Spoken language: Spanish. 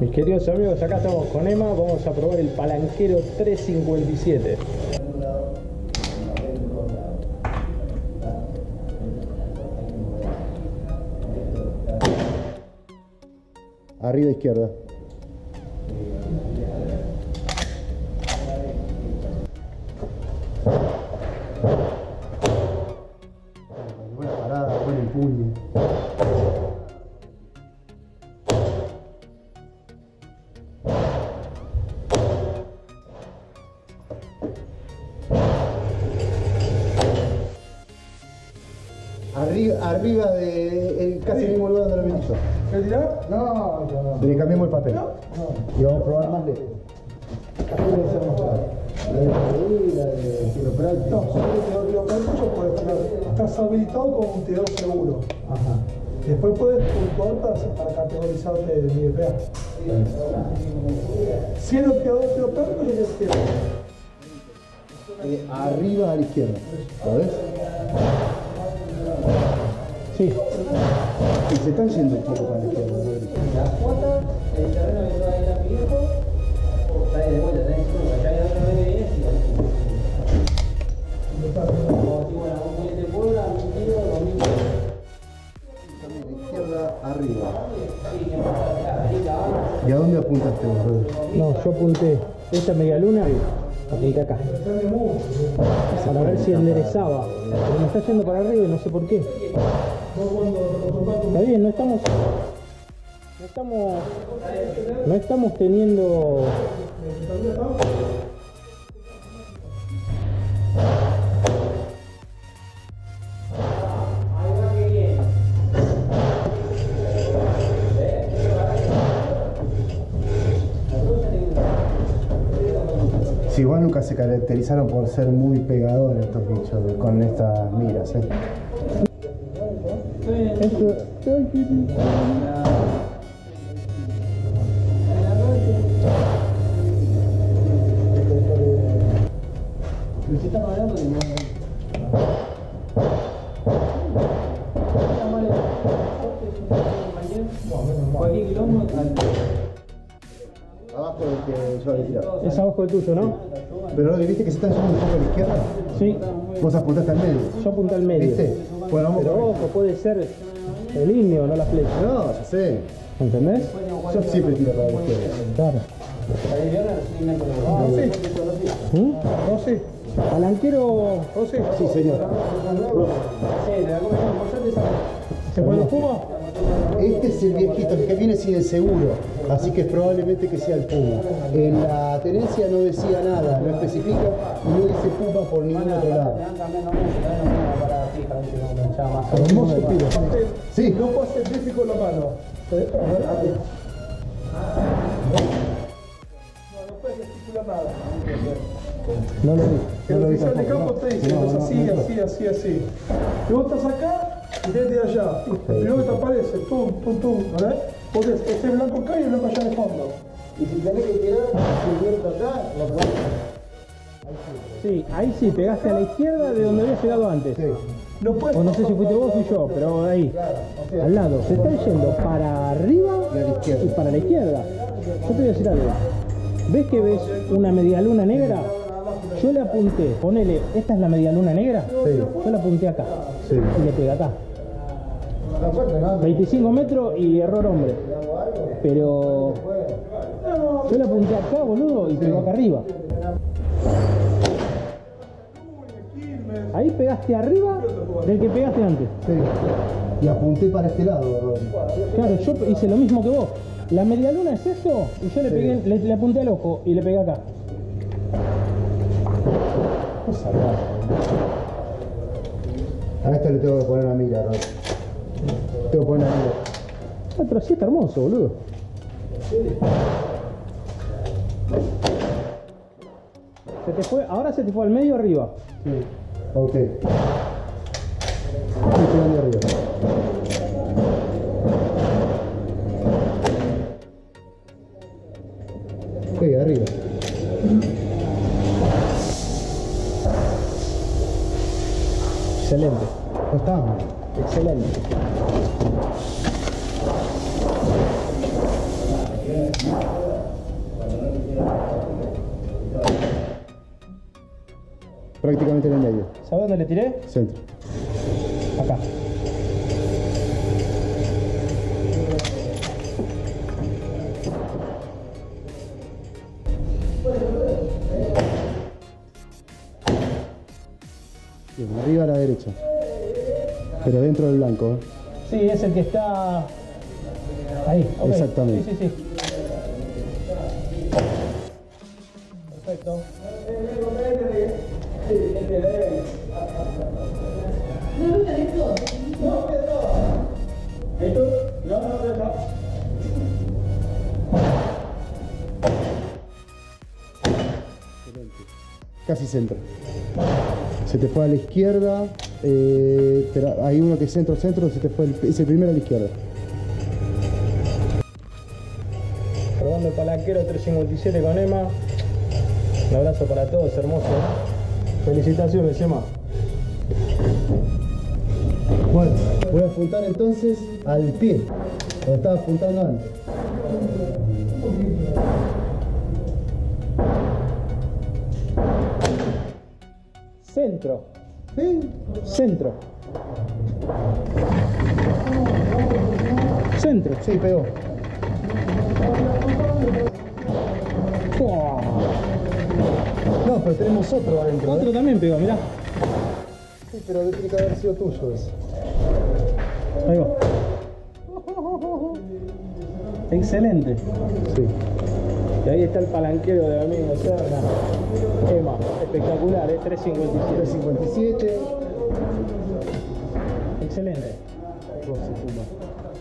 Mis queridos amigos, acá estamos con Emma, vamos a probar el palanquero 357. Arriba izquierda. Buena parada, buen empuño. Arriba de casi el mismo lugar donde lo metí yo. ¿Quieres tirar? No. Le cambiamos el papel. No. Y vamos a probar más lejos. La de quiropráctico. No, solo el quiropráctico puedes tirar. Estás habilitado con un T2 seguro. Ajá. Después puedes puntuar para categorizarte el IDPA. Si el operador quiropráctico, ya tienes Arriba a la izquierda. ¿Sabes? Sí. Y se están yendo un poco para la izquierda. La cuota, el terreno que va a ir a mi hijo, trae de vuelta, trae de allá y otra vez viene y como digo, la un de Puebla, 1000 kilos, 2000 kilos. También la izquierda arriba. Sí, que pasa, ¿Y a dónde apuntaste vos, Rodri? No, yo apunté esta media luna, apunté acá. Para ver si enderezaba. Pero me está yendo para arriba y no sé por qué. Está bien, no estamos teniendo. Si igual nunca se caracterizaron por ser muy pegadores estos bichos con estas miras, Si estamos hablando de cualquier kilómetro. Abajo del que yo había tirado. Es abajo del tuyo, ¿no? Pero Rodri, ¿viste que se está yendo un poco a la izquierda? Sí. Vos apuntaste al medio. Yo apunté al medio. ¿Viste? Bueno, vamos Pero con ojo, puede ser el indio, no la flecha. No, ya sé. ¿Entendés? Yo siempre tiro para la izquierda. Claro. ¿Mm? No, sí. Palanquero. Sí, señor. ¿Se pone Puma? Este es el viejito, el que viene sin el seguro, así que probablemente que sea el Puma. En la tenencia no decía nada, no especifica y no dice Puma por ningún otro lado. Hermoso tiro. Sí. No pases bici con la mano. A ver. No puedes gesticular nada. No lo vi. El oficial de campo te dice, es así. Y vos estás acá y tenés de allá. Primero que te aparece, tum, ¿verdad? Vos ves este blanco acá y el blanco allá de fondo. Y si tenés que tirar cubierto acá, lo probás. Sí, ahí sí, pegaste a la izquierda de donde había llegado antes. Sí. No puedes. O no sé si fuiste vos o fui yo, pero ahí, al lado. Se están yendo para arriba Y a la izquierda. y para la izquierda. Yo te voy a decir algo. ¿Ves que ves una medialuna negra? Yo le apunté, ponele, ¿esta es la medialuna negra? Sí. Yo la apunté acá. Sí. Y le pega acá. 25 metros y error hombre. Pero yo le apunté acá, boludo, y pegó acá arriba. Ahí pegaste arriba del que pegaste antes. Sí. Y apunté para este lado, Rodri. Claro, yo hice lo mismo que vos. La medialuna es eso y yo le pegué, le apunté al ojo y le pegué acá. A esto le tengo que poner una mira, Rodri. Tengo que poner una mira. Ah, pero sí está hermoso, boludo. Se te fue, ahora se te fue al medio arriba. Sí. Ok. Estoy pegando arriba. Ok, arriba. Excelente, No está mal. excelente. prácticamente en el medio. ¿Sabes dónde le tiré? Centro. Acá. Bien, arriba a la derecha. Pero dentro del blanco, ¿eh? Sí, es el que está ahí. Okay. Exactamente. Sí, sí, sí. Perfecto. Casi centro. Se te fue a la izquierda, pero hay uno que es centro, se te fue es el primero a la izquierda. Probando el palanquero 357 con Emma. Un abrazo para todos, hermoso. Felicitaciones, Emma. Bueno, voy a apuntar entonces al pie, donde estaba apuntando antes. Centro. ¿Sí? Centro. Centro. Sí, pegó. ¡Fua! No, pero tenemos otro adentro. Otro también pegó, mirá. Sí, pero tiene que haber sido tuyo ese. Ahí va. Excelente. Sí. Y ahí está el palanquero de mi amigo Serna. Emma, espectacular, 357. 357. Excelente. Roce, puma.